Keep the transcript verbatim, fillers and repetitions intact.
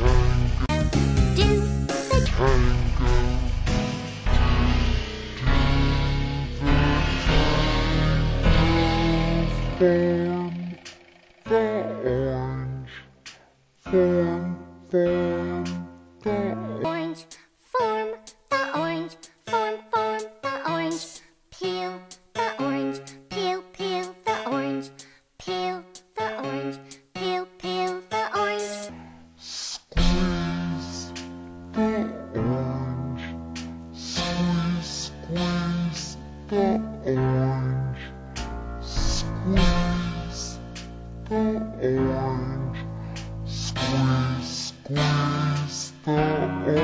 Do the Form the orange. Form, form the orange. Form the orange. Form, form the orange. Peel the orange. Peel, peel the orange. Peel the orange. Peel, peel the orange. Squeeze the orange. Squeeze, squeeze the orange. Squeeze the orange. Squeeze, squeeze the orange.